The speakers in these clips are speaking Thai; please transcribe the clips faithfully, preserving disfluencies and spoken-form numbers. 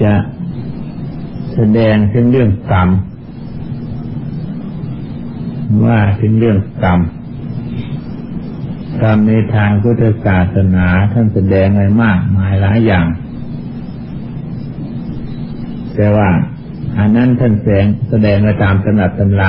จะแสดงถึงเรื่องกรรมว่าถึงเรื่องกรรมกรรมในทางพุทธศาสนาท่านแสดงไว้มากมายหลายอย่างแต่ว่าอันนั้นท่านแสดงแสดงไว้ตามตำรับตำรา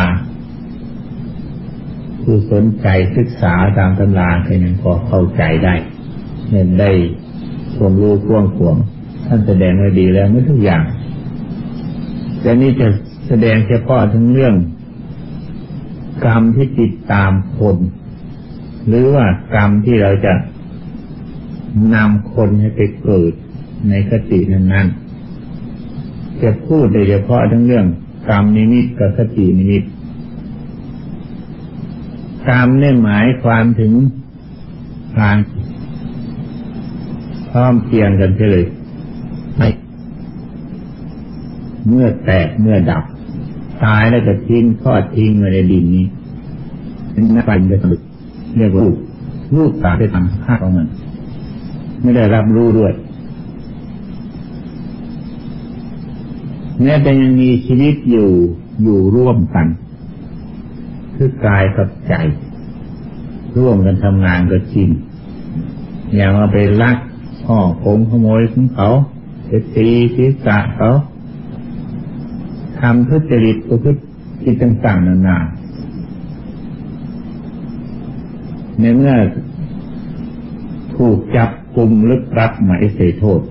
ผู้สนใจศึกษาตามตำราแค่นั้นพอเข้าใจได้เห็นได้ความรู้กว้างขวางท่านแสดงไว้ดีแล้วไม่ทุกอย่างแต่นี่จะแสดงเฉพาะถึงเรื่องกรรมที่ติดตามคนหรือว่ากรรมที่เราจะนำคนให้ไปเกิดในคตินั้นๆจะพูดโดยเฉพาะทั้งเรื่องกรรมนิมิตกับคตินิมิตกรรมเนี่ยหมายความถึงทางพร้อมเพียงกันเลยไม่เมื่อแตกเมื่อดับตายแล้วจะทิ้งทอดทิ้งไว้ในดินนี้เป็นนักปัญญาสรุปเรียกว่ารูปรูปตาได้ทำค่าของมันไม่ได้รับรู้ด้วยแม้แต่ยังมีชีวิตอยู่อยู่ร่วมกันคือกายกับใจร่วมกันทำงานก็จริงอย่างว่าไปลักพ่อคงขโมยของเขาไปตีศีรษะเขาทำทุจริตประพฤติผิดต่างๆนานาในเมื่อถูกจับกุมลึกรับหมายเสียโทษ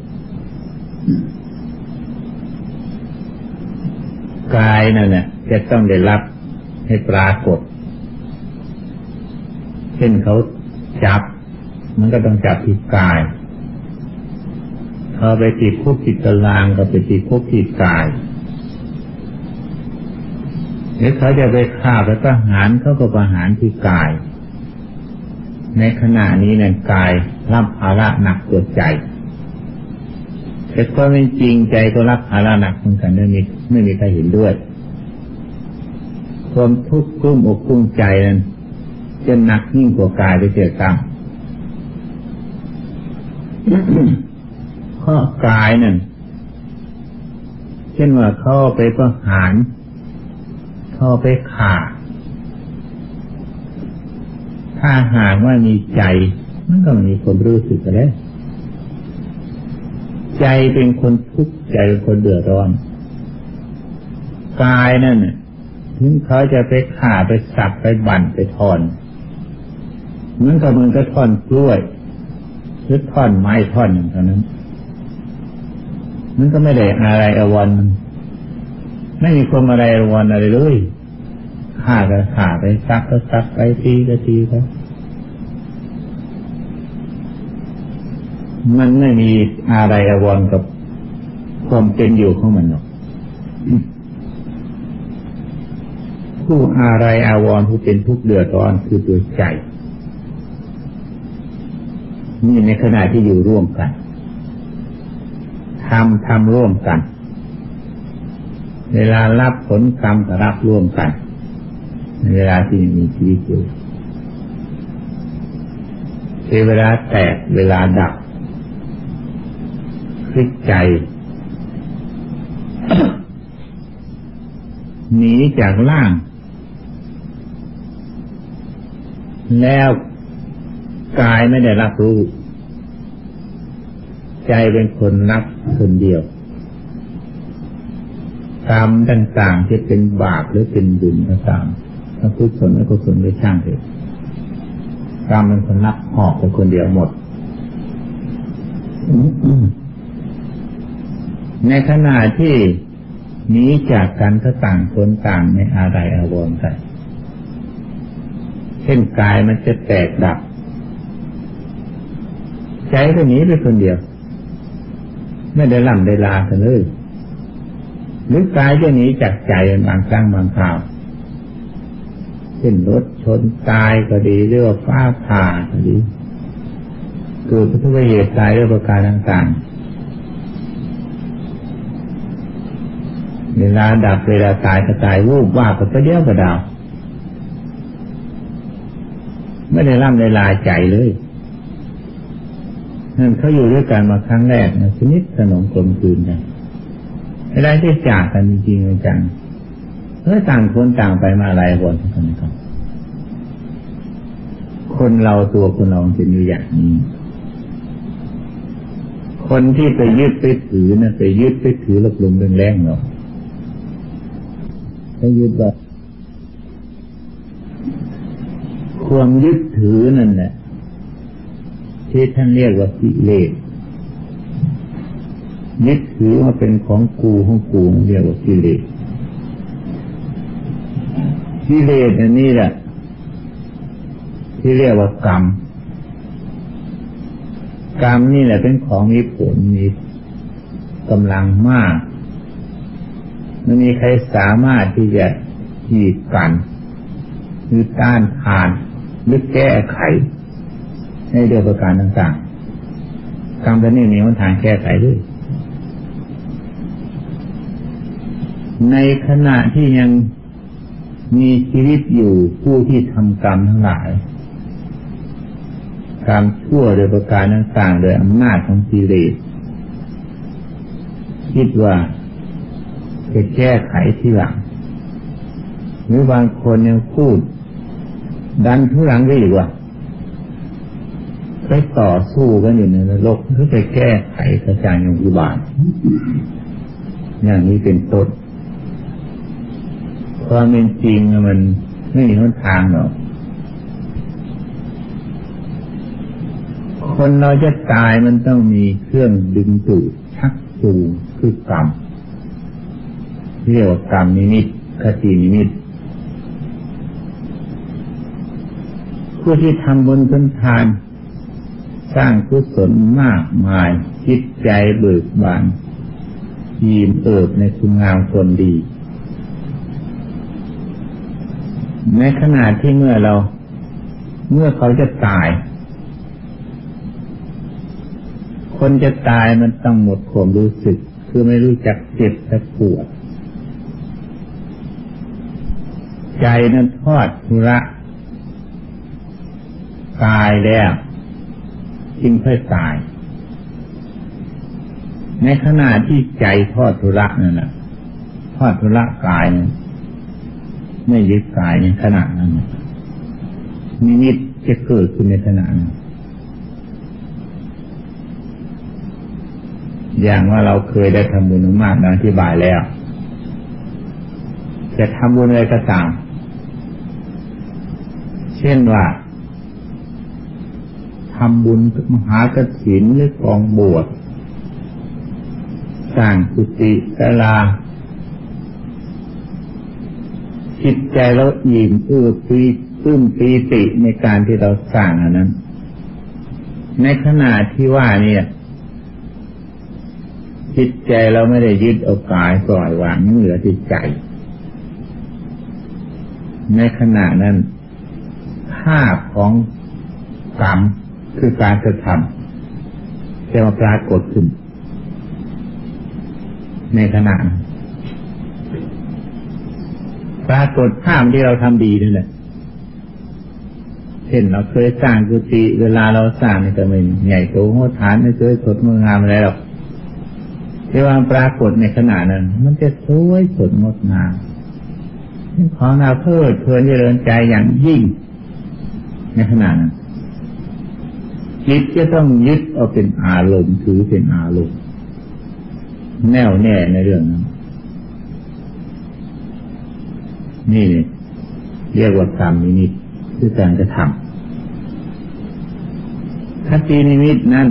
กายนั่นแหละจะต้องได้รับให้ปรากฏเช่นเขาจับมันก็ต้องจับที่กายเขาไปติดคุกติดตารางก็ไปติดคุกติดกายหรือเขาจะไปฆ่าไปประหารเขาก็ประหารที่กายในขณะนี้เนี่ยกายรับภาระหนักตัวใจแต่ความเป็นจริงใจก็รับภาระหนักเหมือนกันไม่มีไม่มีใครเห็นด้วยความทุกข์กลุ้มอกกลุ้มใจนั้นจะหนักยิ่งกว่ากายไปเสียกรรมเพราะกายนั่นเช่นว่าเขาไปประหารเขาไปฆ่าถ้าหากว่ามีใจมันก็มีคนรู้สึกกันแล้วใจเป็นคนทุกข์ใจเป็นคนเดือดร้อนกายนั่นถึงเขาจะไปฆ่าไปสับไปบั่นไปทอนมันก็มันก็ท่อนกล้วยหรือท่อนไม้ท่อนอย่างเท่านั้นมันก็ไม่ได้อะไรอวรมันไม่มีความอะไรอวรอะไรเลยฆ่าก็ฆ่าไปซักก็ซักไปตีก็ตีไปมันไม่มีอะไรอวรกับความเป็นอยู่ของมันหรอกผู้อะไรอาวรณ์ผู้เป็นทุกข์เดือดร้อนคือตัวใจนี่ในขณะที่อยู่ร่วมกันทำทำร่วมกันเวลารับผลกรรมก็รับร่วมกันในเวลาที่มีชีวิตอยู่เวลาแตกเวลาดับพลิกใจหนีจากร่างแล้วกายไม่ได้รับรู้ใจเป็นคนรับคนเดียวกรรมต่างๆที่เป็นบาปหรือเป็นบุญก็ตามถ้ากุศลหรือกุศลไม่ช่างเถอะกรรมเป็นคนรับหอกเป็นคนเดียวหมดในขณะที่หนีจากกันก็ต่างคนต่างในอะไรอาวรณ์กันเช่นกายมันจะแตกดับใจก็หนีไปคนเดียวไม่ได้ล่ำได้ลากันเลยหรือกายจะหนีจากใจบางครั้งบางคราวเช่นรถชนตายก็ดีหรือว่าฟ้าผ่าก็ดีเกิดทุกขเหตุตายด้วยประการต่างๆเวลาดับเวลาตายก็ตายวูบว่าก็เดียวก็ดาวไม่ได้ล่ำได้ลาใจเลยนั่นเขาอยู่ด้วยกันมาครั้งแรกนะสนิทสนมกลมกลืนกันเวลาที่จากกันจริงๆจังเมื่อต่างคนต่างไปมาอะไรคนกันครับคนเราตัวคนเราเป็นอยู่อย่างนี้คนที่ไปยึดไปถือนะไปยึดไปถือลบลงแรงๆเนาะไปยึดแบบความยึดถือนั่นแหละที่ท่านเรียกว่ากิเลสยึดถือว่าเป็นของกูของกูเรียกว่ากิเลสกิเลสอันนี้แหละที่เรียกว่ากรรมกรรมนี่แหละเป็นของมีผลมีกำลังมากไม่มีใครสามารถที่จะกีดกันหรือต้านทานหรือแก้ไขในเรื่องประการต่างๆกรรมตัวนี้มีหนทางแก้ไขด้วยในขณะที่ยังมีชีวิตอยู่ผู้ที่ทำกรรมทั้งหลายกรรมชั่วโดยประการต่างๆโดยอำนาจของกิเลสคิดว่าจะแก้ไขทีหลังหรือบางคนยังพูดดันทุลังได้อีกว่าไปต่อสู้กันอยู่ในนรกเพื่อไปแก้ไขกระจายอย่างอุบาทอย่างนี้เป็นต้นความเป็นจริงมันไม่มีหนทางหรอกคนเราจะตายมันต้องมีเครื่องดึงดูดชักจูงคือกรรมเรียกว่ากรรมนิมิตคตินิมิตผู้ที่ทำบุญทำทานสร้างกุศลมากมายจิตใจเบิกบานยิ้มเอิบในคุณงามคนดีในขณะที่เมื่อเราเมื่อเขาจะตายคนจะตายมันต้องหมดความรู้สึกคือไม่รู้จักเจ็บและปวดใจนั้นทอดทุระตายแล้วจึงค่อยตายในขณะที่ใจทอดทุระนั่นแหละทอดทุระกายนั้นไม่ยึดกายในขณะนั้นนิมิตจะเกิดขึ้นในขณะนั้นอย่างว่าเราเคยได้ทำบุญมากๆดังอธิบายแล้วจะทำบุญอะไรก็ตามเช่นว่าทำบุญมหากฐินหรือกองบวชสร้างกุฏิศาลาจิตใจเราอิ่มเอื้อปีปลื้มปีติในการที่เราสร้างอันนั้นในขณะที่ว่าเนี่ยจิตใจเราไม่ได้ยึดเอากายปล่อยวางนั่นเหลือจิตใจในขณะนั้นภาพของกรรมคือการกระทำจะมาปรากฏขึ้นในขณะนั้นปรากฏภาพที่เราทำดีนั่นแหละเช่นเราเคยสร้างกุฏิเวลาเราสร้างนี่ก็ไม่ใหญ่โตโหฐานไม่เคยสดงามอะไรหรอกแต่ว่าปรากฏในขณะนั้นมันจะสวยสดงดงามเป็นของน่าเพลิดเพลินเจริญใจอย่างยิ่งในขณะนั้นจิตจะต้องยึดเอาเป็นอารมณ์ถือเป็นอารมณ์แน่วแน่ในเรื่องนั้นนี่เรียกว่ากรรมนิมิตคือการกระทำคตินิมิตนั้น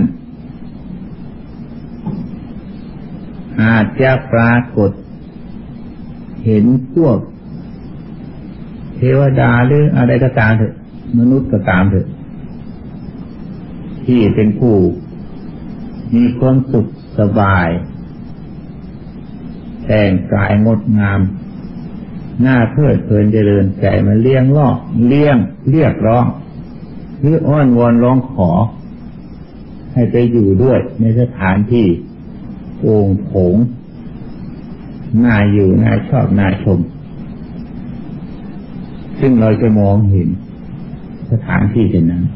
อาจจะปรากฏเห็นพวกเทวดาหรืออะไรก็ตามเถอะมนุษย์ก็ตามเถอะที่เป็นผู้มีความสุขสบายแต่งกายงดงามหน้าเพลิดเพลินเจริญใจมาเลี้ยงล่อเลี้ยงเรียกร้องหรืออ้อนวอนร้องขอให้ไปอยู่ด้วยในสถานที่โอ่งโถงน่าอยู่น่าชอบน่าชมซึ่งเราจะมองเห็นสถานที่เช่นนั้น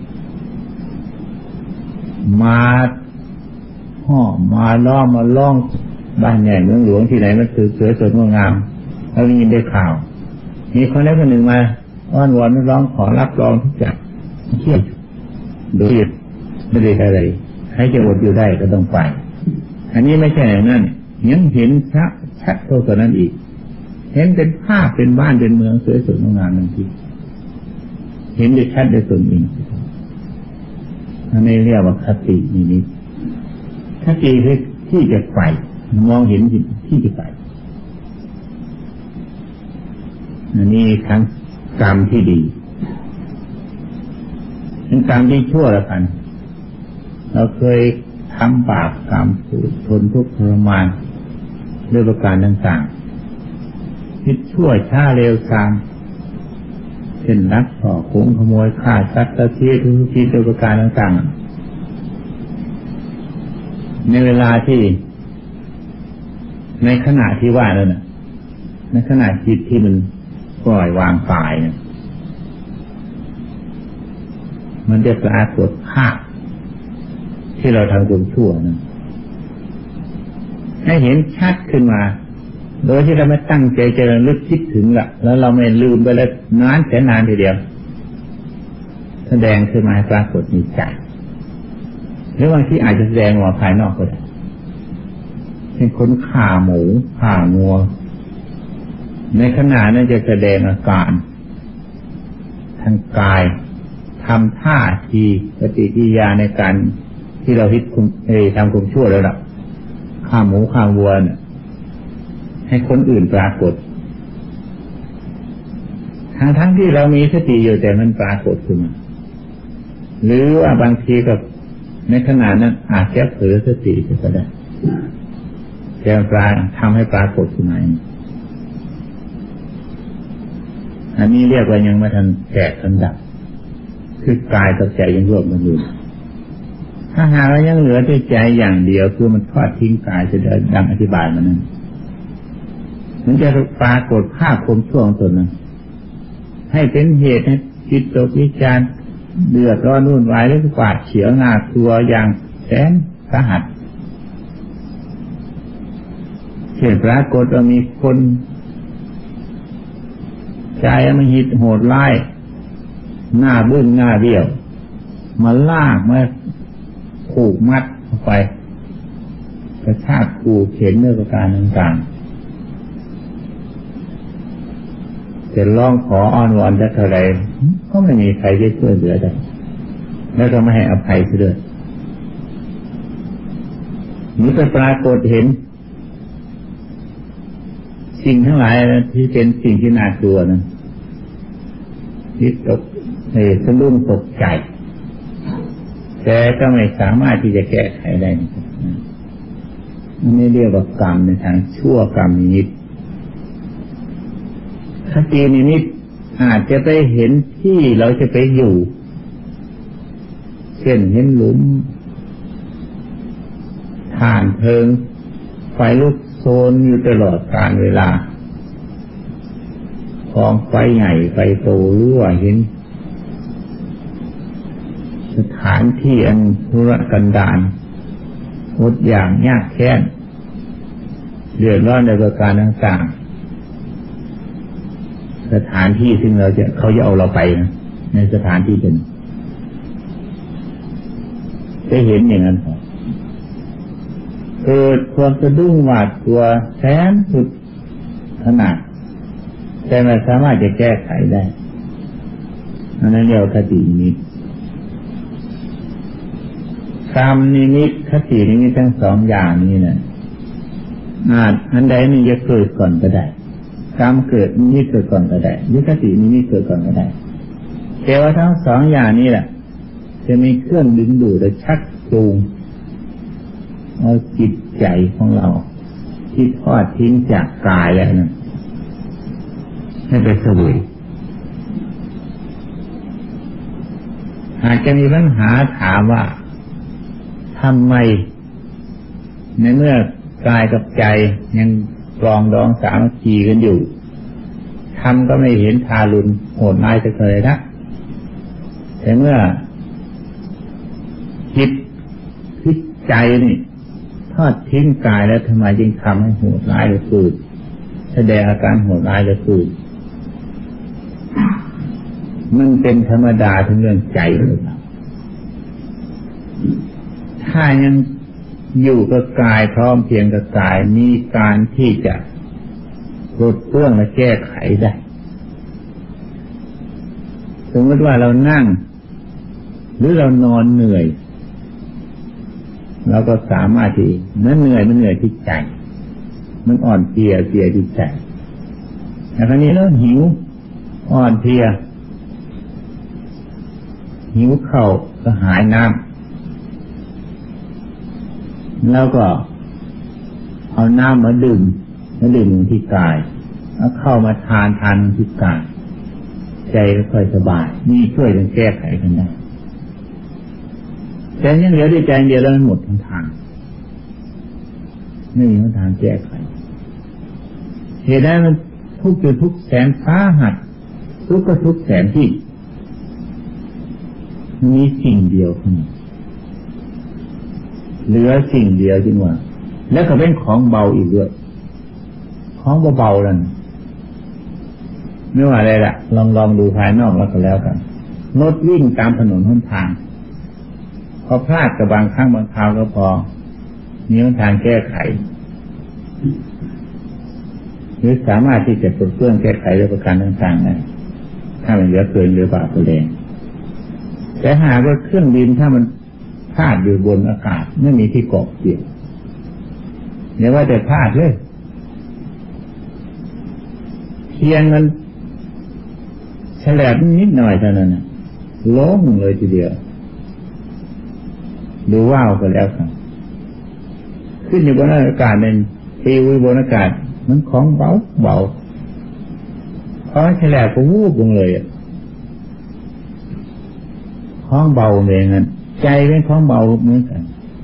มาห่อมาล้อมมาล่องบ้านใหญ่เมืองหลวงที่ไหนมันคือสวยสดงดงามเราได้ยินได้ข่าวมีคนใดคนหนึ่งมาอ้อนวอนร้องขอรับรองทุกอย่างเครียดโดยไม่ได้อะไรให้จะอดอยู่ได้ก็ต้องไปอันนี้ไม่ใช่อย่างนั้นยังเห็นชัดชัดโตกว่านั้นอีกเห็นเป็นภาพเป็นบ้านเป็นเมืองสวยสดงดงามบางทีเห็นได้ชัดได้ตนเองอันนี้เรียกว่าคตินิมิตคติคือที่จะไปมองเห็นที่จะไปอันนี้ทั้งกรรมที่ดีทั้งกรรมที่ชั่วละกันเราเคยทำบาปกรรมทนทุกข์ทรมานด้วยประการต่างๆคิดชั่วช้าเร็วซามเช่นลักช่อโกงขโมยฆ่าสัตว์ตะเทียทุกทีด้วยประการต่างๆในเวลาที่ในขณะที่ว่านั่นน่ะในขณะจิตที่มันปล่อยวางตายเนี่ยมันจะปรากฏภาพที่เราทำความชั่วนั้นให้เห็นชัดขึ้นมาโดยที่เราไม่ตั้งใจจะระลึกคิดถึงละแล้วเราไม่ลืมไปแล้วนานแสนนานทีเดียวแสดงขึ้นมาให้ปรากฏในใจหรือบางที่อาจจะแสดงออกภายนอกก็ได้เป็นคนฆ่าหมูฆ่างัวในขณะนั้นจะแสดงอาการทางกายทำท่าทีปฏิกิริยาในการที่เราคิดเอทำความชั่วแล้วล่ะฆ่าหมูฆ่าวัวเนี่ยให้คนอื่นปรากฏทั้งทั้งที่เรามีสติอยู่แต่มันปรากฏขึ้นมาหรือว่าบางทีกับในขณะนั้นอาจจะเผลอสติก็ได้แต่ปราทำให้ปรากฏขึ้นมาอันนี้เรียกว่ายังไม่ทันแตกทันดับคือกายกับใจยังรวมกันอยู่ถ้าหากว่ายังเหลือแต่ใจอย่างเดียวคือมันทอดทิ้งกายจะได้ดังอธิบายมานั้นมันจะปรากฏภาพความชั่วของตนนั้นให้เป็นเหตุให้จิตตกวิจารเดือดร้อนวุ่นวายหรือกวาดเฉียวหน้าตัวอย่างแสนสาหัสเช่นปรากฏว่ามีคนใจมันหิดโหดร้ายหน้าบึ้งหน้าเบี้ยวมาลากมาผูกมัดเข้าไปกระชากขู่เข็นด้วยประการต่างๆจะร้องขออ้อนวอนจะเท่าไรก็ไม่มีใครจะช่วยเหลือได้แล้วก็ไม่ให้อภัยเลยนี่เป็นปรากฏเห็นสิ่งทั้งหลายที่เป็นสิ่งที่น่ากลัวนั้นที่ตกเอสะดุ้งตกใจแต่ก็ไม่สามารถที่จะแก้ไขได้อันนี้เรียกว่ากรรมในทางชั่วกรรมนิมิตคตินิมิตอาจจะไปเห็นที่เราจะไปอยู่เช่นเห็นหลุมถ่านเพลิงไฟลุกโชนอยู่ตลอดกาลเวลากองไฟใหญ่ไฟโตรั่วเห็นสถานที่อันทุรกันดารอดอยากยากแค้นเดือดร้อนในประการต่างๆสถานที่ซึ่งเราจะเขาจะเอาเราไปนะในสถานที่เป็นจะเห็นอย่างนั้นเกิดความสะดุ้งหวาดกลัวแสนสุดขนาดแต่ไม่สามารถจะแก้ไขได้อันนั้นเรียกว่าคตินิมิตกรรมนิมิตคตินิมิตทั้งสองอย่างนี้นะอาจอันใดนี่จะเกิดก่อนก็ได้กรรมเกิดนิมิตเกิดก่อนก็ได้หรือคตินิมิตเกิดก่อนก็ได้แต่ว่าทั้งสองอย่างนี้แหละจะมีเครื่องดึงดูดและชักจูงเอาจิตใจของเราที่ทอดทิ้งจากกายแล้วนั้นให้ไปเสวยอาจจะมีปัญหาถามว่าทำไมในเมื่อกายกับใจยังปรองดองสามัคคีกันอยู่ทำก็ไม่เห็นทารุณโหดร้ายจะเคยนะแต่เมื่อจิตคิดใจนี่ทอดทิ้งกายแล้วทำไมจึงทำให้โหดร้ายหรือฝืดแสดงอาการโหดร้ายหรือฝืดมันเป็นธรรมดาทั้งเรื่องใจเลยครับถ้ายังอยู่กับกายพร้อมเพียงกับกายมีการที่จะลดเรื่องและแก้ไขได้สมมติว่าเรานั่งหรือเรานอนเหนื่อยเราก็สามารถที่นั่นเหนื่อยมันเหนื่อยที่ใจมันอ่อนเพลียเพลียที่ใจแต่คราวนี้เราหิวอ่อนเพลียหิวเข้าก็หายน้ำแล้วก็เอาน้ำมาดื่มมาดื่มที่กายแล้วเข้ามาทานทานที่กายใจก็ค่อยสบายนี่ช่วยกันแก้ไขกันได้แต่ยังเหลือด้วยใจเดียวแล้วมันหมดทั้งทางไม่มีทางแก้ไขเหตุใดมันทุกข์จนทุกข์แสนสาหัสทุกข์ก็ทุกข์แสนที่มีสิ่งเดียวเท่านั้นเหลือสิ่งเดียวจริงว่าแล้วก็เป็นของเบาอีกด้วยของเบาๆนั่นไม่ว่าอะไรล่ะลองลองดูภายนอกแล้วก็แล้วกันรถวิ่งตามถนนหนทางพอพลาดกับบางครั้งบางคราวก็พอมีหนทางแก้ไขหรือสามารถที่จะปลดเปลื้องแก้ไขด้วยประการต่างๆได้ถ้ามันเหลือเกินหรือบาปแรงแต่หากว่าเครื่องบินถ้ามันพลาดอยู่บนอากาศไม่มีที่เกาะเกี่ยวอย่าว่าแต่พลาดเลยเทียนมันแฉลบนิดหน่อยเท่านั้นล้มเลยทีเดียวดูว่าวก็แล้วครับขึ้นอยู่บนอากาศเป็นตีวิบนอากาศมันของเบาเบาเพราะแฉลบก็วูบลงเลยของเบาเองนั้นใจเป็นของเบาเหมือนกัน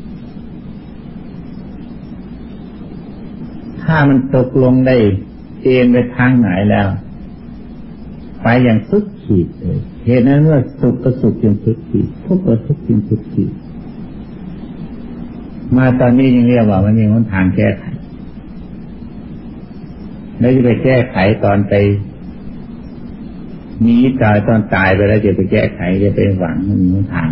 ถ้ามันตกลงได้เอ็นไปทางไหนแล้วไปอย่างสุดขีดเลยเหตุนั้นเมื่อสุขก็สุขจนสุดขีดทุกข์ก็ทุกข์จนสุดขีดมาตอนนี้ยังเรียกว่ามันมีหนทางแก้ไขแล้วจะไปแก้ไขตอนไปหนีตายตอนตายไปแล้วจะไปแก้ไขจะไปหวังมันมีหนทาง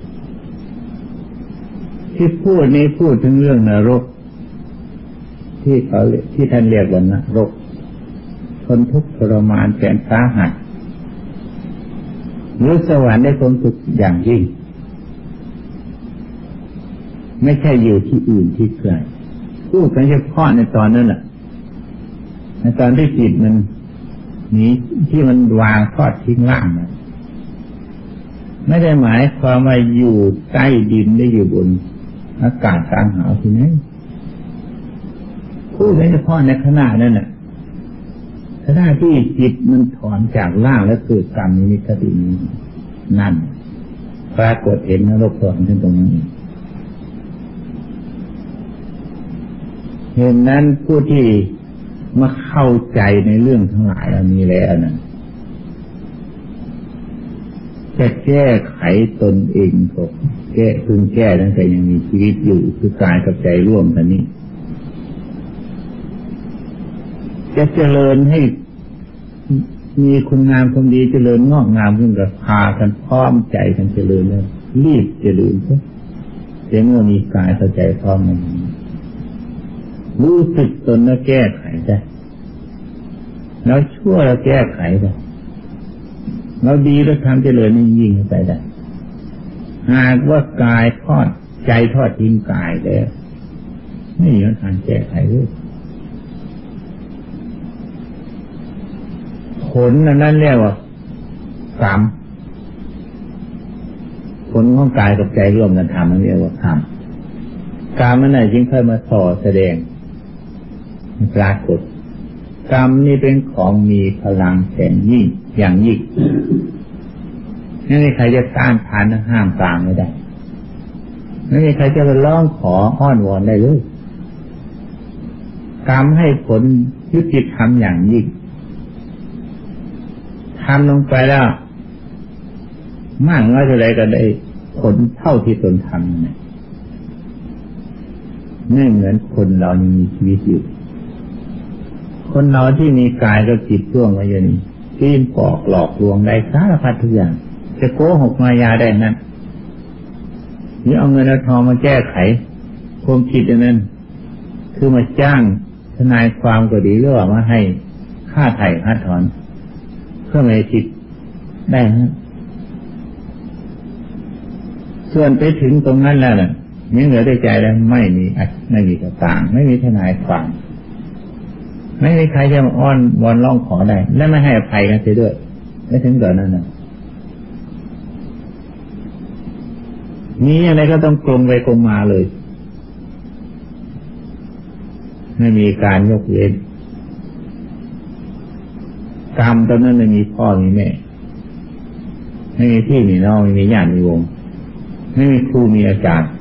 ที่พูดนี้พูดถึงเรื่องนรกที่เขาที่ท่านเรียกว่านรกทนทุกข์ทรมานแสนสาหัสหรือสวรรค์ได้ความสุขอย่างยิ่งไม่ใช่อยู่ที่อื่นที่ไกลพูดกันเฉพาะในตอนนั้นแหละในตอนที่จิตมันหนีที่มันวางทอดทิ้งล่างนะไม่ได้หมายความว่าอยู่ใต้ดินได้อยู่บนอากาศกลางหาวที่ไหนพูดกันเฉพาะในขณะนั้นน่ะขณะที่จิตมันถอนจากล่างแล้วเกิดกรรมนิมิตตินี้นั่นปรากฏเห็นนรกสวรรค์ตรงนั้นเห็นนั้นผู้ที่มาเข้าใจในเรื่องทั้งหลายเหล่านี้แล้วนั้นจะแก้ไขตนเองก็แก้พึงแก้ตั้งแต่ยังมีชีวิตอยู่คือกายกับใจร่วมกันนี้จะเจริญให้มีคุณงามความดีเจริญงอกงามขึ้นกับพากันพร้อมใจกันเจริญเลยรีบเจริญซะแต่เมื่อมีกายเข้าใจพร้อมกันรู้สึกตนแล้วแก้ไขได้แล้วชั่วแล้วแก้ไขได้เราดีแล้วทำเจริญยิ่งขึ้นไปได้หากว่ากายทอดใจทอดทิ้งกายแล้วไม่มีทางแก้ไขเลยผลนั้นเรียกว่ากรรมผลของกายกับใจร่วมกันทำนั่นเรียกว่ากรรมกรรมนั่นแหละจึงค่อยมาส่อแสดงปรากฏกรรมนี่เป็นของมีพลังแสนยิ่งอย่างยิ่งไม่มีใครจะต้านทานห้ามปรามไม่ได้ไม่มีใครจะไปร้องขออ้อนวอนได้เลยกรรมให้ผลยุติธรรมอย่างยิ่งทำลงไปแล้วมากน้อยเท่าไรก็ได้ผลเท่าที่ตนทำนะไม่เหมือนคนเรายังมีชีวิตอยู่คนเราที่มีกายกับจิตร่วมไว้อย่างนี้ที่ปอกหลอกลวงได้สารพัดทุกอย่างจะโกหกมายาได้นั้นนี่เอาเงินเอาทองมาแก้ไขความผิดอันนั้นคือมาจ้างทนายความก็ดีหรือว่ามาให้ค่าไถ่ค่าถอนเพื่อไม่ให้ผิดได้ฮะส่วนไปถึงตรงนั้นแล้วน่ะยังเหลือได้ใจแล้วไม่มีไม่มีต่างไม่มีทนายความไม่มีใครจะมาอ้อนวอนร้องขอได้และไม่ให้อภัยกันเสียด้วยไม่ถึงตอนนั้นนะมีอะไรก็ต้องกลมไปกลมมาเลยไม่มีการยกเว้นกรรมตอนนั้นไม่มีพ่อมีแม่ไม่มีพี่มีน้องไม่มีญาติมีวงไม่มีครูมีอาจารย์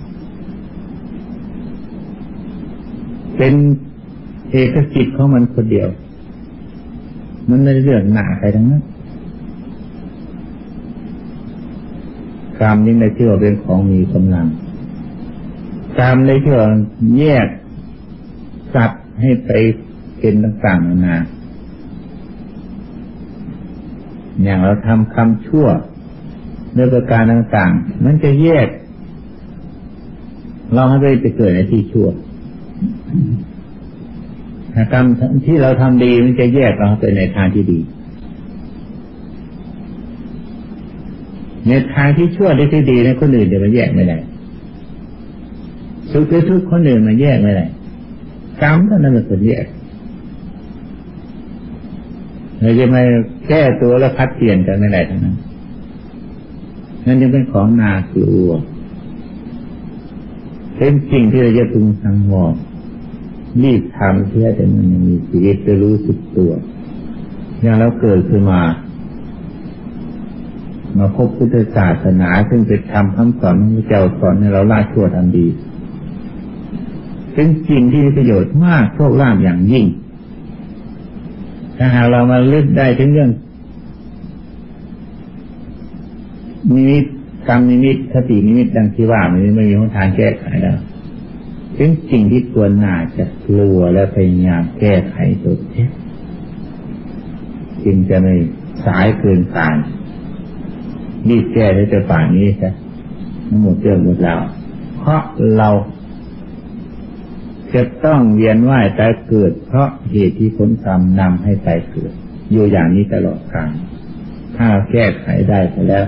เป็นเอกสิทธิ์ของมันคนเดียวมันไม่ได้เรื่องหนาใครทั้งนั้นกรรมยิ่งได้เชื่อเป็นของมีกำลังกรรมได้เชื่อแยกสัตว์ให้ไปเป็นต่างๆนานาอย่างเราทำคำชั่วในประการต่างๆมันจะแยกเราให้ไปเกิดในที่ชั่วกรรมที่เราทำดีมันจะแยกเราไปในทางที่ดีในทางที่ชั่วที่ดีในคนอื่นจะมาแยกไม่ได้สุขทุกข์คนอื่นมาแยกไม่ได้กรรมเท่านั้นเป็นคนแยกเราจะมาแก้ตัวแล้วพัดเปลี่ยนกันไม่ได้ทั้งนั้นนั่นยังเป็นของน่ากลัวเป็นสิ่งที่เราจะพึงสังวรรีบทำเพื่อจะมันมีชีวิตจะรู้สึกตัวอย่างเราเกิดขึ้นมามาพบพุทธศาสนาซึ่งเป็นธรรมคำสอนของพระเจ้าสอนให้เราละชั่วทำดีเป็นสิ่งที่มีประโยชน์มากโชคลาภอย่างยิ่งถ้าหากเรามาลึกได้ถึงเรื่องนิมิตกรรมนิมิตคตินิมิตดังที่ว่ามันไม่มีหนทางแก้ไขแล้วเป็นสิ่งที่ควรน่าจะกลัวและพยายามแก้ไขตัวเองจึงจะไม่สายเกินการรีบแก้ได้แต่ป่านนี้ซะทั้งหมดเรื่องหมดแล้วเพราะเราจะต้องเวียนว่ายตายเกิดเพราะเหตุที่ผลกรรมนำให้ตายเกิดอยู่อย่างนี้ตลอดกาลถ้าแก้ไขได้ไปแล้ว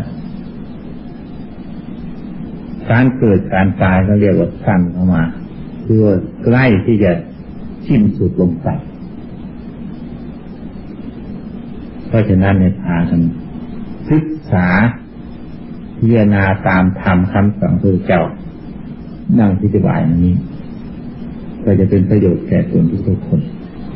การเกิดการตายเขาเรียกว่าสั้นเข้ามาคือว่าใกล้ที่จะสิ้นสุดลงไปเพราะฉะนั้นในพากันศึกษาพิจารณาตามธรรมคำสอนพระเจ้านั่งปฏิบัติอย่างนี้ก็จะเป็นประโยชน์แก่ส่วนทุกคน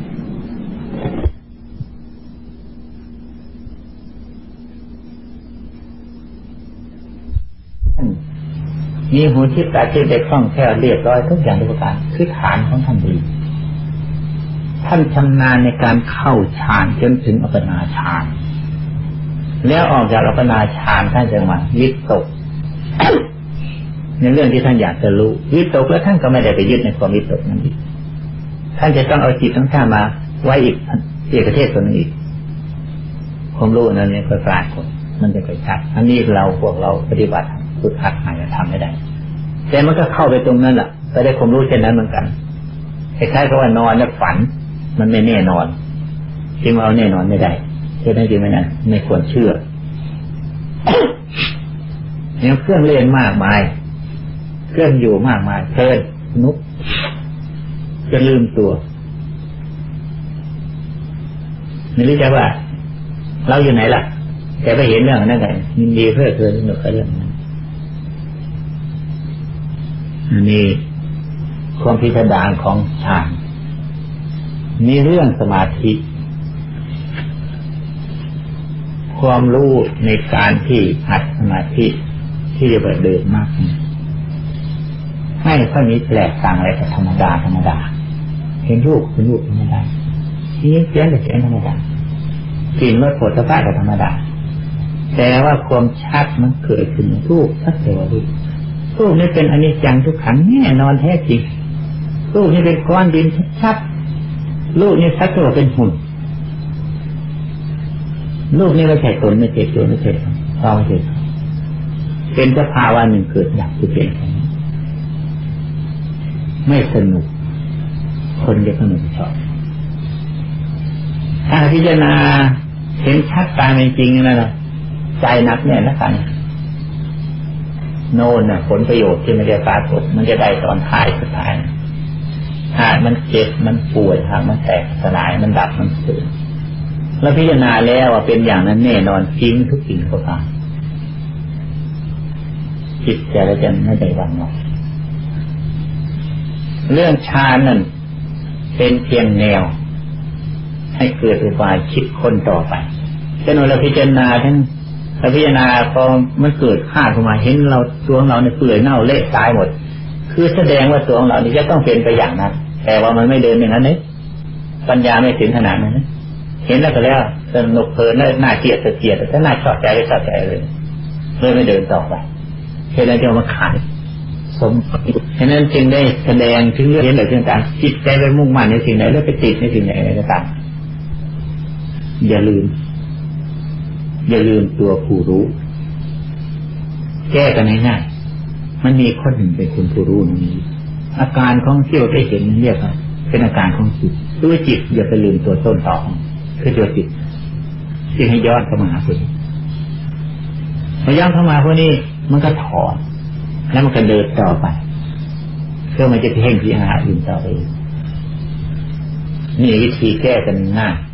มีหูทิพย์ตาทิพย์ได้คล่องแคล่วเรียบร้อยทุกอย่างทุกประการคือฐานของท่านดีท่านชำนาญในการเข้าฌานจนถึงอัปปนาฌานแล้วออกจากอัปปนาฌานท่านจะมาวิตก ในเรื่องที่ท่านอยากจะรู้วิตกแล้วท่านก็ไม่ได้ไปยึดในความวิตกนั้นอีกท่านจะต้องเอาจิตทั้งท่ามาไว้อีกเอกเทศตัวนึงอีกความรู้นั้นเนี่ยก็ปรากฏมันจะไปชัดอันนี้เราพวกเราปฏิบัติฝึกหัดอาจจะทำไม่ได้แต่มันก็เข้าไปตรงนั้นแหละก็ได้ความรู้เช่นนั้นเหมือนกันคล้ายๆกับว่านอนแล้วฝันมันไม่แน่นอนจริงเอาแน่นอนไม่ได้เช่นนั้นจริงไหมนะไม่ควรเชื่อ เนี่ยเครื่องเล่นมากมายเครื่องอยู่มากมายเพลินนุกจะลืมตัวไม่รู้จักว่าเราอยู่ไหนล่ะแต่ไปเห็นเรื่องนั้นไงยินดีเพื่อเพลินสนุกกับเรื่องนั้นอันนี้ความพิสดารของฌานมีเรื่องสมาธิความรู้ในการที่หัดสมาธิที่จะเดินมากไม่ค่อยมีแปลกต่างอะไรกับธรรมดาธรรมดาเห็นรูปเป็นรูปธรรมดาที่เสียงเป็นเสียงธรรมดากลิ่นรสโผฏฐัพพะกับธรรมดาแต่ว่าความชัดมันเกิดขึ้นรูปสักแต่ว่ารูปรูปนี้เป็นอนิจจังทุกขังแน่นอนแท้จริงรูปนี่เป็นก้อนดินชัดรูปนี่ชัดตัวเป็นหุ่นรูปนี่ไม่ใช่ตนไม่ใช่ตัวไม่ใช่เราไม่ใช่เป็นสภาวะหนึ่งเกิดดับที่เป็นไม่สนุกคนจะสนุกชอบถ้าพิจารณาเห็นชัดตามเป็นจริงนั่นแหละใจนักแน่นแล้วกันโน่นน่ะผลประโยชน์ที่มันจะปรากฏมันจะได้ตอนท้ายสุดท้ายหากมันเจ็บมันป่วยหากมันแตกสลายมันดับมันเสื่อมแล้วพิจารณาแล้วว่าเป็นอย่างนั้นแน่นอนทิ้งทุกสิ่งทุกอย่างจิตใจแล้วจะไม่ได้วางนอกเรื่องฌานนั่นเป็นเพียงแนวให้เกิดอุบายคิดค้นต่อไปฉะนั้นเราพิจารณาทั้งเราพิจารณาพอมันเกิดข้าขึ้นมาเห็นเราตัวของเราเนี่ยเปื่อยเน่าเละตายหมดคือแสดงว่าตัวของเรานี่จะต้องเป็นไปอย่างนั้นแต่ว่ามันไม่เดินอย่างนั้นเนี่ยปัญญาไม่ถึงขนาดนั้นนะเห็นแล้วก็แล้วสนุกเพลินแล้วน่าเกลียดเกลียดแต่น่าชอบใจก็ชอบใจเลยเลยไม่เดินต่อไปเห็นแล้วจะมาขายสมฉะนั้นจึงได้แสดงถึงเรื่องเห็นอะไรต่างๆจิตใจไปมุ่งมั่นในสิ่งไหนแล้วไปติดในสิ่งไหนก็ตามอย่าลืมอย่าลืมตัวผู้รู้แก้กันง่ายๆมันมีคนหนึ่งเป็นคนผู้รู้นี้อาการของที่เราได้เห็นเรียกว่าเป็นอาการของจิตตัวจิตอย่าไปลืมตัวต้นต่อคือตัวจิตที่ให้ย้อนเข้ามาหาคนพอย้อนเข้ามาพวกนี้มันก็ถอนแล้วมันก็เดินต่อไปเพื่อมันจะเพ่งพิจารณาอื่นต่อไปนี่วิธีแก้กันง่าย